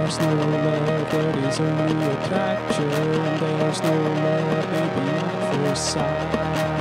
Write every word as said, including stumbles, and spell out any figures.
There's no love, there is only attraction. There's no love, baby, at first sight.